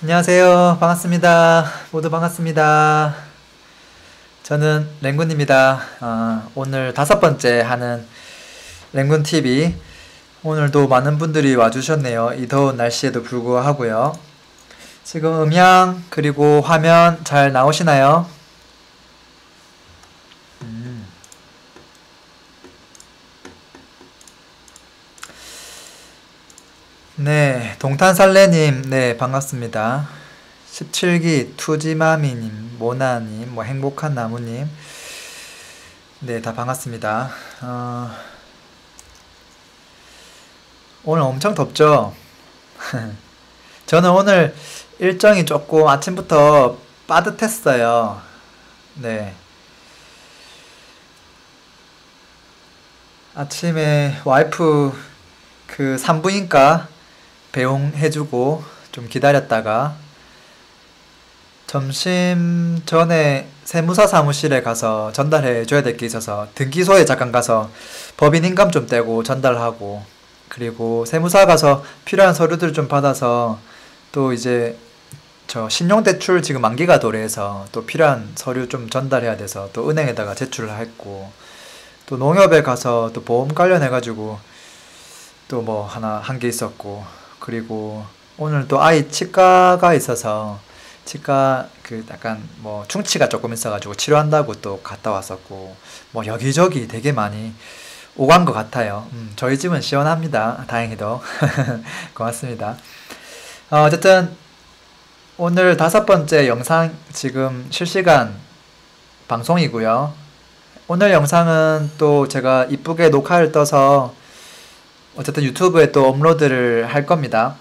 안녕하세요. 반갑습니다. 모두 반갑습니다. 저는 랭군입니다. 오늘 5번째 하는 랭군TV. 오늘도 많은 분들이 와주셨네요. 이 더운 날씨에도 불구하고요. 지금 음향 그리고 화면 잘 나오시나요? 네, 동탄살레님, 네, 반갑습니다. 17기 투지마미님, 모나님, 뭐 행복한 나무님, 네, 다 반갑습니다. 오늘 엄청 덥죠? 저는 오늘 일정이 조금 아침부터 빠듯했어요. 네, 아침에 와이프 그 산부인과 배웅해주고 좀 기다렸다가 점심 전에 세무사 사무실에 가서 전달해 줘야 될 게 있어서 등기소에 잠깐 가서 법인 인감 좀 떼고 전달하고, 그리고 세무사 가서 필요한 서류들 좀 받아서 또 이제 저 신용대출 지금 만기가 도래해서 또 필요한 서류 좀 전달해야 돼서 또 은행에다가 제출을 했고, 또 농협에 가서 또 보험 관련해가지고 또 뭐 하나 한 게 있었고, 그리고 오늘 또 아이 치과가 있어서 치과 그 약간 뭐 충치가 조금 있어가지고 치료한다고 또 갔다 왔었고, 뭐 여기저기 되게 많이 오간 것 같아요. 저희 집은 시원합니다. 다행히도. 고맙습니다. 어쨌든 오늘 5번째 영상 지금 실시간 방송이고요. 오늘 영상은 또 제가 이쁘게 녹화를 떠서 어쨌든 유튜브에 또 업로드를 할 겁니다.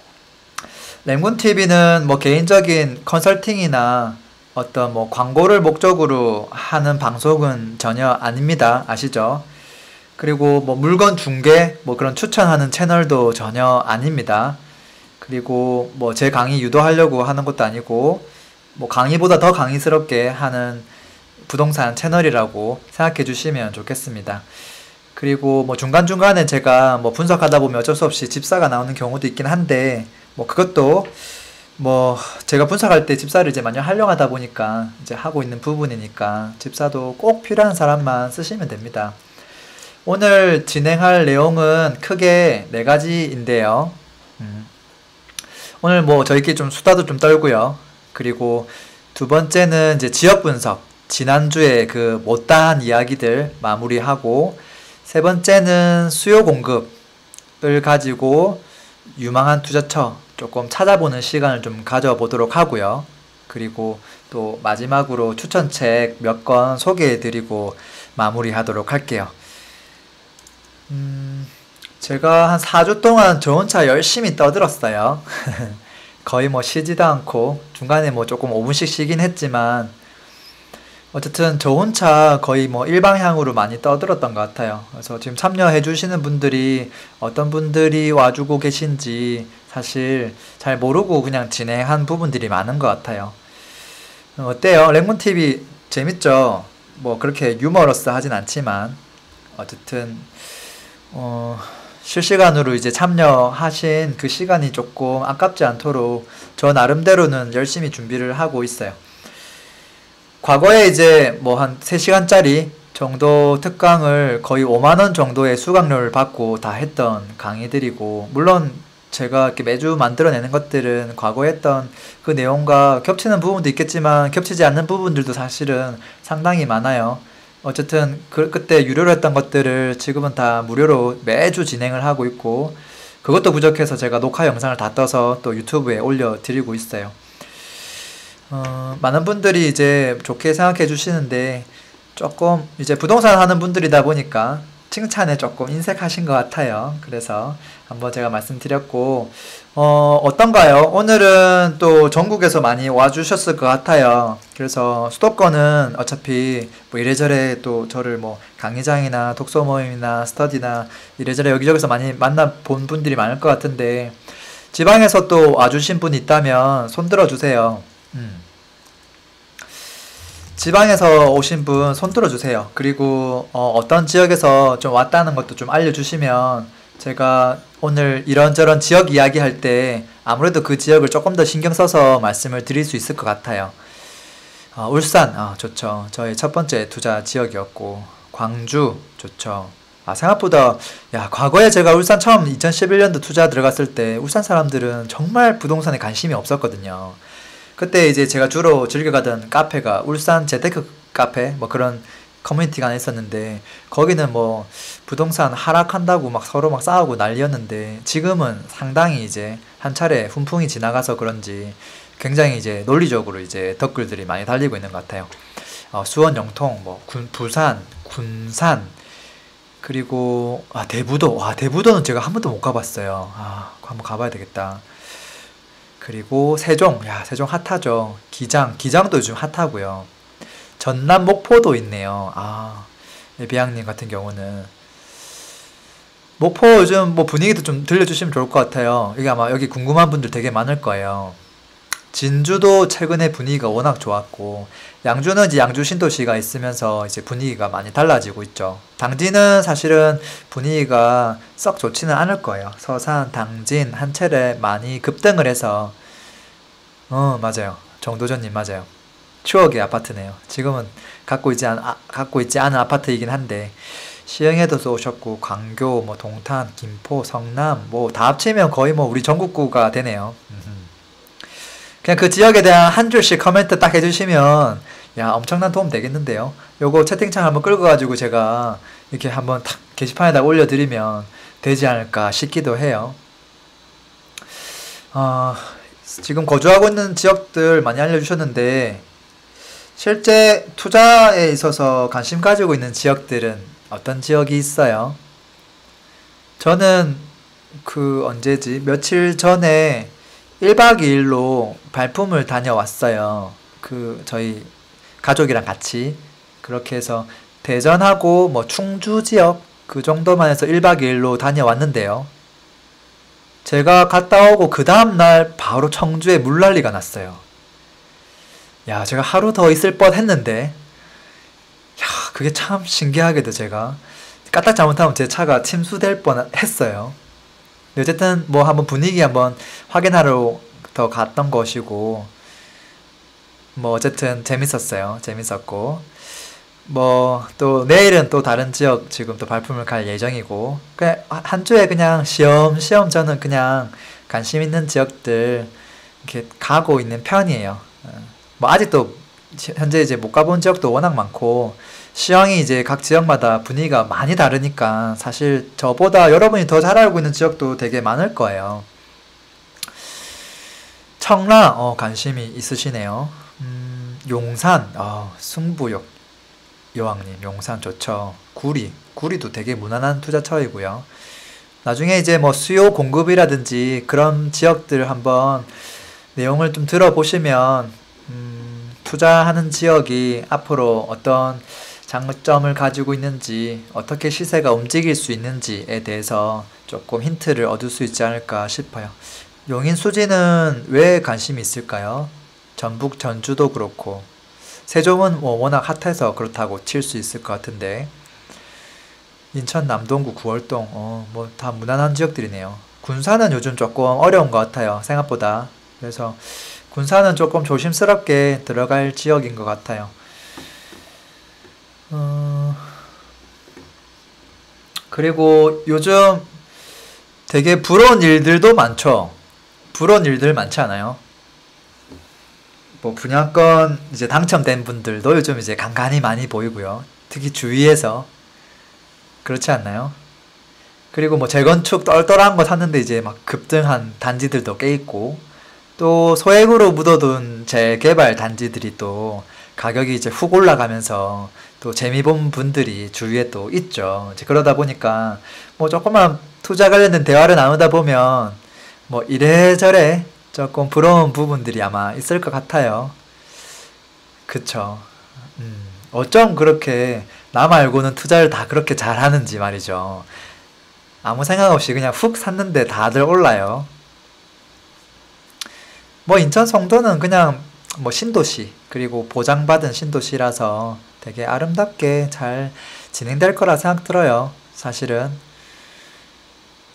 램군TV는 뭐 개인적인 컨설팅이나 어떤 뭐 광고를 목적으로 하는 방송은 전혀 아닙니다. 아시죠? 그리고 뭐 물건 중개, 뭐 그런 추천하는 채널도 전혀 아닙니다. 그리고 뭐 제 강의 유도하려고 하는 것도 아니고, 뭐 강의보다 더 강의스럽게 하는 부동산 채널이라고 생각해 주시면 좋겠습니다. 그리고 뭐 중간중간에 제가 뭐 분석하다 보면 어쩔 수 없이 집사가 나오는 경우도 있긴 한데, 뭐 그것도 뭐 제가 분석할 때 집사를 이제 많이 활용하다 보니까 이제 하고 있는 부분이니까 집사도 꼭 필요한 사람만 쓰시면 됩니다. 오늘 진행할 내용은 크게 4가지인데요. 오늘 뭐 저희끼리 좀 수다도 좀 떨고요. 그리고 두 번째는 이제 지역 분석, 지난주에 그 못다한 이야기들 마무리하고, 세 번째는 수요 공급을 가지고 유망한 투자처 조금 찾아보는 시간을 좀 가져보도록 하고요. 그리고 또 마지막으로 추천책 몇 권 소개해드리고 마무리하도록 할게요. 제가 한 4주 동안 저 혼자 열심히 떠들었어요. 거의 뭐 쉬지도 않고 중간에 뭐 조금 5분씩 쉬긴 했지만 어쨌든 저 혼자 거의 뭐 일방향으로 많이 떠들었던 것 같아요. 그래서 지금 참여해 주시는 분들이 어떤 분들이 와주고 계신지 사실 잘 모르고 그냥 진행한 부분들이 많은 것 같아요. 어때요? 랭문TV 재밌죠? 뭐 그렇게 유머러스 하진 않지만 어쨌든 실시간으로 이제 참여하신 그 시간이 조금 아깝지 않도록 저 나름대로는 열심히 준비를 하고 있어요. 과거에 이제 뭐 한 3시간짜리 정도 특강을 거의 5만원 정도의 수강료를 받고 다 했던 강의들이고, 물론 제가 이렇게 매주 만들어내는 것들은 과거에 했던 그 내용과 겹치는 부분도 있겠지만 겹치지 않는 부분들도 사실은 상당히 많아요. 어쨌든 그때 유료로 했던 것들을 지금은 다 무료로 매주 진행을 하고 있고, 그것도 부족해서 제가 녹화 영상을 다 떠서 또 유튜브에 올려드리고 있어요. 많은 분들이 이제 좋게 생각해 주시는데, 조금 이제 부동산 하는 분들이다 보니까 칭찬에 조금 인색하신 것 같아요. 그래서 한번 제가 말씀드렸고, 어떤가요? 오늘은 또 전국에서 많이 와주셨을 것 같아요. 그래서 수도권은 어차피 뭐 이래저래 또 저를 뭐 강의장이나 독서 모임이나 스터디나 이래저래 여기저기서 많이 만나본 분들이 많을 것 같은데, 지방에서 또 와주신 분 있다면 손 들어주세요. 지방에서 오신 분 손 들어주세요. 그리고 어떤 지역에서 좀 왔다는 것도 좀 알려주시면 제가 오늘 이런저런 지역 이야기 할 때 아무래도 그 지역을 조금 더 신경 써서 말씀을 드릴 수 있을 것 같아요. 울산, 좋죠. 저의 첫 번째 투자 지역이었고, 광주, 좋죠. 생각보다, 야, 과거에 제가 울산 처음 2011년도 투자 들어갔을 때, 울산 사람들은 정말 부동산에 관심이 없었거든요. 그때 이제 제가 주로 즐겨가던 카페가 울산 재테크 카페, 뭐 그런 커뮤니티가 하나 있었는데, 거기는 뭐, 부동산 하락한다고 막 서로 막 싸우고 난리였는데, 지금은 상당히 이제 한 차례 훈풍이 지나가서 그런지, 굉장히 이제 논리적으로 이제 댓글들이 많이 달리고 있는 것 같아요. 수원, 영통, 뭐 부산, 군산, 그리고 대부도. 대부도는 제가 한 번도 못 가봤어요. 한번 가봐야 되겠다. 그리고 세종, 세종 핫하죠. 기장도 요즘 핫하고요. 전남 목포도 있네요. 비양님 같은 경우는 목포 요즘 뭐 분위기도 좀 들려주시면 좋을 것 같아요. 이게 아마 여기 궁금한 분들 되게 많을 거예요. 진주도 최근에 분위기가 워낙 좋았고, 양주는 이제 양주 신도시가 있으면서 이제 분위기가 많이 달라지고 있죠. 당진은 사실은 분위기가 썩 좋지는 않을 거예요. 서산, 당진, 한 차례 많이 급등을 해서, 맞아요. 정도전님 맞아요. 추억의 아파트네요. 지금은 갖고 있지 않은 아파트이긴 한데, 시흥에도 오셨고, 광교, 뭐 동탄, 김포, 성남, 뭐 다 합치면 거의 뭐 우리 전국구가 되네요. 그냥 그 지역에 대한 한 줄씩 코멘트 딱 해주시면 엄청난 도움 되겠는데요. 요거 채팅창 한번 끌고가지고 제가 이렇게 한번 탁 게시판에다 올려드리면 되지 않을까 싶기도 해요. 지금 거주하고 있는 지역들 많이 알려주셨는데, 실제 투자에 있어서 관심 가지고 있는 지역들은 어떤 지역이 있어요? 저는 며칠 전에 1박 2일로 발품을 다녀왔어요. 저희 가족이랑 같이. 그렇게 해서 대전하고 뭐 충주 지역 그 정도만 해서 1박 2일로 다녀왔는데요. 제가 갔다 오고 그 다음날 바로 청주에 물난리가 났어요. 야, 제가 하루 더 있을 뻔 했는데, 그게 참 신기하게도 제가 까딱 잘못하면 제 차가 침수될 뻔 했어요. 어쨌든 뭐 한번 분위기 한번 확인하러 더 갔던 것이고, 뭐 어쨌든 재밌었고, 뭐 또 내일은 또 다른 지역 지금 또 발품을 갈 예정이고, 그냥 한 주에 그냥 시험시험 저는 그냥 관심 있는 지역들 이렇게 가고 있는 편이에요. 뭐 아직도 현재 이제 못 가본 지역도 워낙 많고, 시황이 이제 각 지역마다 분위기가 많이 다르니까 사실 저보다 여러분이 더 잘 알고 있는 지역도 되게 많을 거예요. 청라, 관심이 있으시네요. 용산, 승부욕 여왕님, 용산 좋죠. 구리도 되게 무난한 투자처이고요. 나중에 이제 뭐 수요 공급이라든지 그런 지역들 한번 내용을 좀 들어보시면, 투자하는 지역이 앞으로 어떤 장점을 가지고 있는지, 어떻게 시세가 움직일 수 있는지에 대해서 조금 힌트를 얻을 수 있지 않을까 싶어요. 용인 수지는 왜 관심이 있을까요? 전북 전주도 그렇고, 세종은 뭐 워낙 핫해서 그렇다고 칠 수 있을 것 같은데, 인천 남동구 구월동, 뭐 다 무난한 지역들이네요. 군산은 요즘 조금 어려운 것 같아요, 생각보다. 그래서 군산은 조금 조심스럽게 들어갈 지역인 것 같아요. 그리고 요즘 되게 부러운 일들도 많죠. 부러운 일들 많지 않아요? 뭐 분양권 이제 당첨된 분들도 요즘 이제 간간히 많이 보이고요. 특히 주위에서. 그렇지 않나요? 그리고 뭐 재건축 똘똘한 거 샀는데 이제 막 급등한 단지들도 꽤 있고, 또 소액으로 묻어둔 재개발 단지들이 또 가격이 이제 훅 올라가면서 또 재미 본 분들이 주위에 또 있죠. 이제 그러다 보니까 뭐 조금만 투자 관련된 대화를 나누다 보면 뭐 이래저래 조금 부러운 부분들이 아마 있을 것 같아요. 그쵸. 어쩜 그렇게 나 말고는 투자를 다 그렇게 잘하는지 말이죠. 아무 생각 없이 그냥 훅 샀는데 다들 올라요. 뭐 인천 송도는 그냥 뭐 신도시, 그리고 보장받은 신도시라서 되게 아름답게 잘 진행될 거라 생각 들어요. 사실은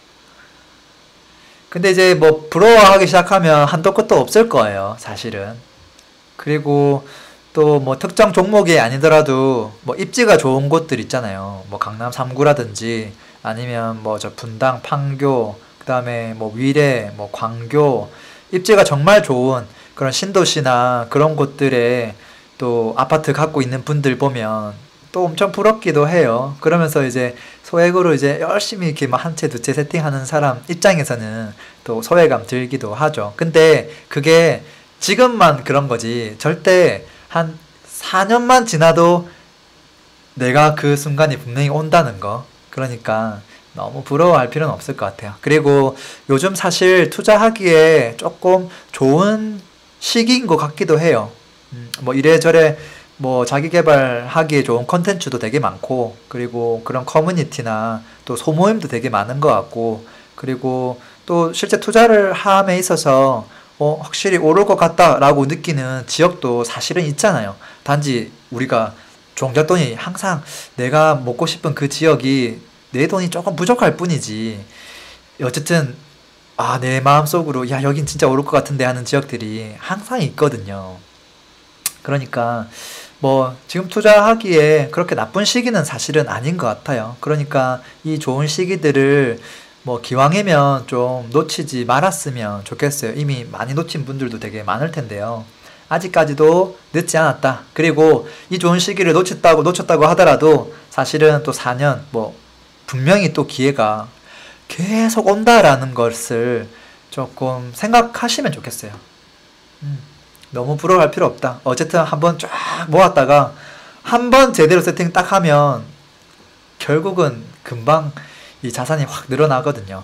근데 이제 뭐 부러워하기 시작하면 한도 끝도 없을 거예요, 사실은. 그리고 또 뭐 특정 종목이 아니더라도 뭐 입지가 좋은 곳들 있잖아요. 뭐 강남 3구라든지 아니면 뭐 저 분당, 판교, 그다음에 뭐 위례, 뭐 광교 입지가 정말 좋은 그런 신도시나 그런 곳들에 또 아파트 갖고 있는 분들 보면 또 엄청 부럽기도 해요. 그러면서 이제 소액으로 이제 열심히 이렇게 막 한 채, 두 채 세팅하는 사람 입장에서는 또 소외감 들기도 하죠. 근데 그게 지금만 그런 거지. 절대 한 4년만 지나도 내가 그 순간이 분명히 온다는 거. 그러니까 너무 부러워할 필요는 없을 것 같아요. 그리고 요즘 사실 투자하기에 조금 좋은 시기인 것 같기도 해요. 뭐 이래저래 뭐 자기 개발하기에 좋은 컨텐츠도 되게 많고, 그리고 그런 커뮤니티나 또 소모임도 되게 많은 것 같고, 그리고 또 실제 투자를 함에 있어서 확실히 오를 것 같다라고 느끼는 지역도 사실은 있잖아요. 단지 우리가 종잣돈이 항상 내가 먹고 싶은 그 지역이 내 돈이 조금 부족할 뿐이지. 어쨌든 내 마음속으로 야 여긴 진짜 오를 것 같은데 하는 지역들이 항상 있거든요. 그러니까 뭐 지금 투자하기에 그렇게 나쁜 시기는 사실은 아닌 것 같아요. 그러니까 이 좋은 시기들을 뭐 기왕이면 좀 놓치지 말았으면 좋겠어요. 이미 많이 놓친 분들도 되게 많을 텐데요. 아직까지도 늦지 않았다. 그리고 이 좋은 시기를 놓쳤다고 하더라도 사실은 또 4년, 뭐, 분명히 또 기회가 계속 온다라는 것을 조금 생각하시면 좋겠어요. 너무 부러워할 필요 없다. 어쨌든 한번 쫙 모았다가 한번 제대로 세팅 딱 하면 결국은 금방 이 자산이 확 늘어나거든요.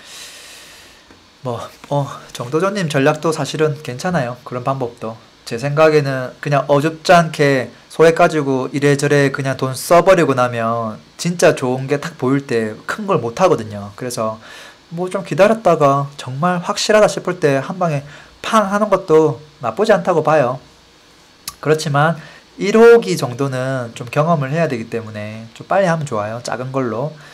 뭐, 정도전님 전략도 사실은 괜찮아요. 그런 방법도. 제 생각에는 그냥 어줍지 않게 소액 가지고 이래저래 그냥 돈 써버리고 나면 진짜 좋은 게 딱 보일 때 큰 걸 못 하거든요. 그래서 뭐 좀 기다렸다가 정말 확실하다 싶을 때 한 방에 팡 하는 것도 나쁘지 않다고 봐요. 그렇지만 1호기 정도는 좀 경험을 해야 되기 때문에 좀 빨리 하면 좋아요. 작은 걸로.